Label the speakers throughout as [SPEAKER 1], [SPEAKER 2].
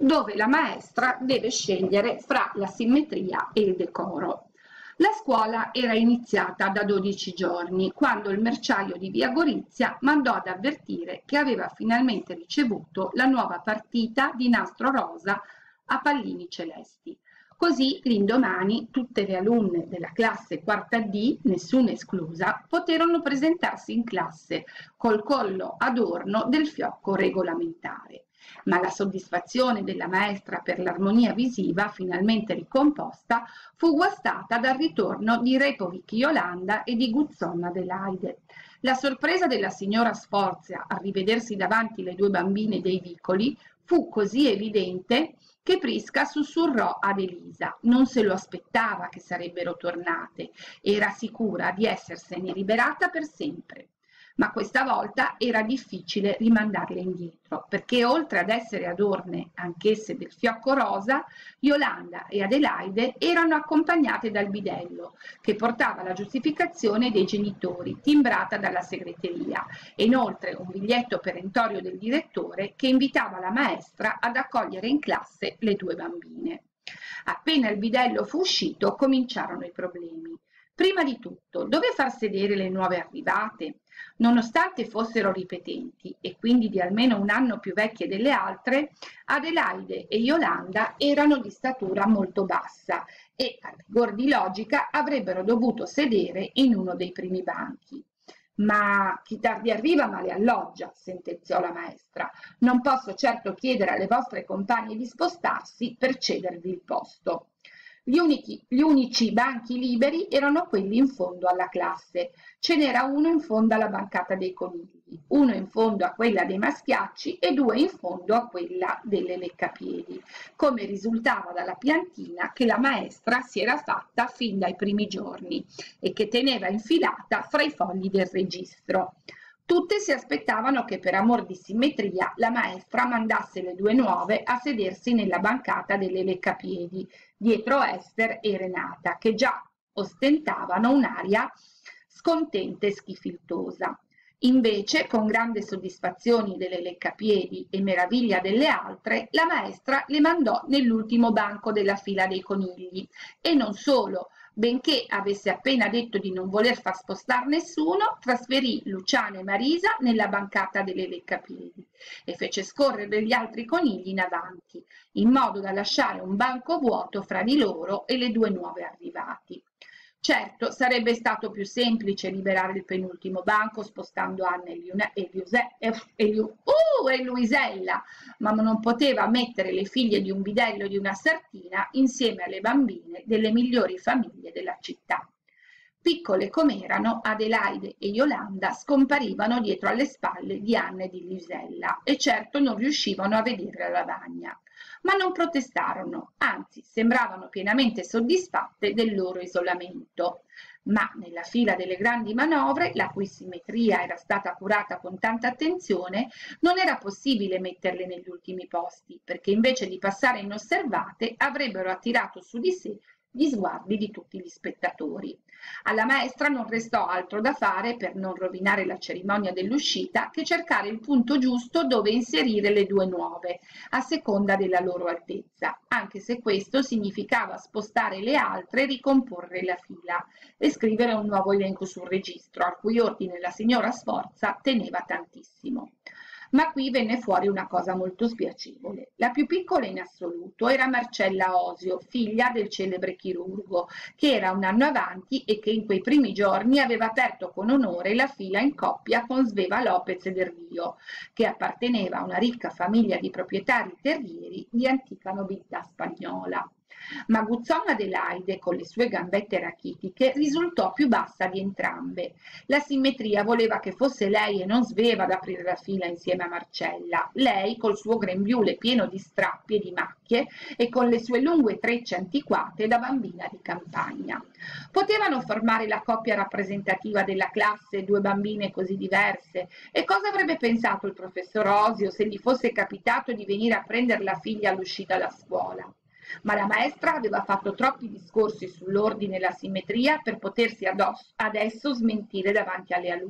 [SPEAKER 1] dove la maestra deve scegliere fra la simmetria e il decoro. La scuola era iniziata da 12 giorni, quando il merciaio di Via Gorizia mandò ad avvertire che aveva finalmente ricevuto la nuova partita di nastro rosa a pallini celesti. Così l'indomani tutte le alunne della classe quarta D, nessuna esclusa, poterono presentarsi in classe col collo adorno del fiocco regolamentare. Ma la soddisfazione della maestra per l'armonia visiva, finalmente ricomposta, fu guastata dal ritorno di Repovic Iolanda e di Guzzon Adelaide. La sorpresa della signora Sforzia a rivedersi davanti le due bambine dei vicoli fu così evidente che Prisca sussurrò ad Elisa. Non se lo aspettava che sarebbero tornate, era sicura di essersene liberata per sempre. Ma questa volta era difficile rimandarle indietro, perché oltre ad essere adorne anch'esse del fiocco rosa, Yolanda e Adelaide erano accompagnate dal bidello, che portava la giustificazione dei genitori, timbrata dalla segreteria, e inoltre un biglietto perentorio del direttore che invitava la maestra ad accogliere in classe le due bambine. Appena il bidello fu uscito, cominciarono i problemi. Prima di tutto, dove far sedere le nuove arrivate? Nonostante fossero ripetenti e quindi di almeno un anno più vecchie delle altre, Adelaide e Yolanda erano di statura molto bassa e, a rigor di logica, avrebbero dovuto sedere in uno dei primi banchi. Ma chi tardi arriva male alloggia, sentenziò la maestra. Non posso certo chiedere alle vostre compagne di spostarsi per cedervi il posto. Gli unici banchi liberi erano quelli in fondo alla classe. Ce n'era uno in fondo alla bancata dei conigli, uno in fondo a quella dei maschiacci e due in fondo a quella delle leccapiedi, come risultava dalla piantina che la maestra si era fatta fin dai primi giorni e che teneva infilata fra i fogli del registro. Tutte si aspettavano che per amor di simmetria la maestra mandasse le due nuove a sedersi nella bancata delle leccapiedi, dietro Ester e Renata, che già ostentavano un'aria scontenta e schifiltosa. Invece, con grande soddisfazione delle leccapiedi e meraviglia delle altre, la maestra le mandò nell'ultimo banco della fila dei conigli, e non solo, benché avesse appena detto di non voler far spostare nessuno, trasferì Luciana e Marisa nella bancata delle leccapiedi e fece scorrere gli altri conigli in avanti, in modo da lasciare un banco vuoto fra di loro e le due nuove arrivati. Certo, sarebbe stato più semplice liberare il penultimo banco spostando Anna e Luisella, ma non poteva mettere le figlie di un bidello e di una sartina insieme alle bambine delle migliori famiglie della città. Piccole com'erano, Adelaide e Yolanda scomparivano dietro alle spalle di Anna e di Luisella e certo non riuscivano a vedere la lavagna. Ma non protestarono, anzi sembravano pienamente soddisfatte del loro isolamento. Ma nella fila delle grandi manovre, la cui simmetria era stata curata con tanta attenzione, non era possibile metterle negli ultimi posti, perché invece di passare inosservate avrebbero attirato su di sé gli sguardi di tutti gli spettatori. Alla maestra non restò altro da fare per non rovinare la cerimonia dell'uscita che cercare il punto giusto dove inserire le due nuove, a seconda della loro altezza, anche se questo significava spostare le altre e ricomporre la fila e scrivere un nuovo elenco sul registro, al cui ordine la signora Sforza teneva tantissimo. Ma qui venne fuori una cosa molto spiacevole. La più piccola in assoluto era Marcella Osio, figlia del celebre chirurgo, che era un anno avanti e che in quei primi giorni aveva aperto con onore la fila in coppia con Sveva Lopez del Rio, che apparteneva a una ricca famiglia di proprietari terrieri di antica nobiltà spagnola. Ma Guzzon Adelaide, con le sue gambette rachitiche, risultò più bassa di entrambe. La simmetria voleva che fosse lei e non Sveva ad aprire la fila insieme a Marcella, lei col suo grembiule pieno di strappi e di macchie e con le sue lunghe trecce antiquate da bambina di campagna. Potevano formare la coppia rappresentativa della classe due bambine così diverse? E cosa avrebbe pensato il professor Osio se gli fosse capitato di venire a prendere la figlia all'uscita da scuola? Ma la maestra aveva fatto troppi discorsi sull'ordine e la simmetria per potersi adesso smentire davanti alle alunne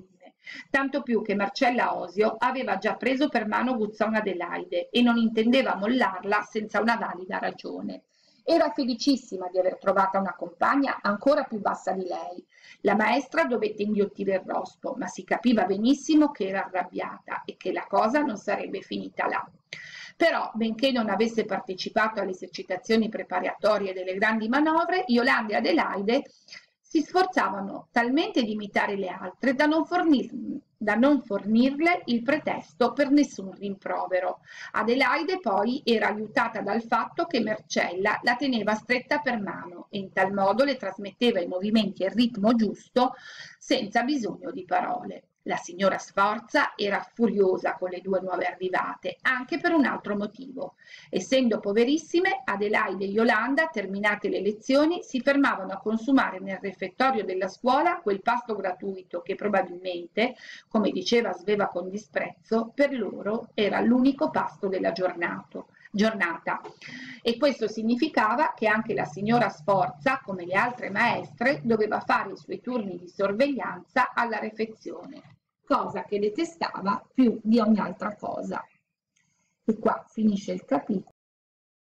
[SPEAKER 1] tanto più che Marcella Osio aveva già preso per mano Guzzon Adelaide e non intendeva mollarla senza una valida ragione. Era felicissima di aver trovata una compagna ancora più bassa di lei. La maestra dovette inghiottire il rospo, ma si capiva benissimo che era arrabbiata e che la cosa non sarebbe finita là. Però, benché non avesse partecipato alle esercitazioni preparatorie delle grandi manovre, Yolanda e Adelaide si sforzavano talmente di imitare le altre da non fornirle il pretesto per nessun rimprovero. Adelaide poi era aiutata dal fatto che Marcella la teneva stretta per mano e in tal modo le trasmetteva i movimenti e il ritmo giusto senza bisogno di parole. La signora Sforza era furiosa con le due nuove arrivate, anche per un altro motivo. Essendo poverissime, Adelaide e Yolanda, terminate le lezioni, si fermavano a consumare nel refettorio della scuola quel pasto gratuito che probabilmente, come diceva Sveva con disprezzo, per loro era l'unico pasto della giornata. E questo significava che anche la signora Sforza, come le altre maestre, doveva fare i suoi turni di sorveglianza alla refezione, cosa che detestava più di ogni altra cosa. E qua finisce il capitolo.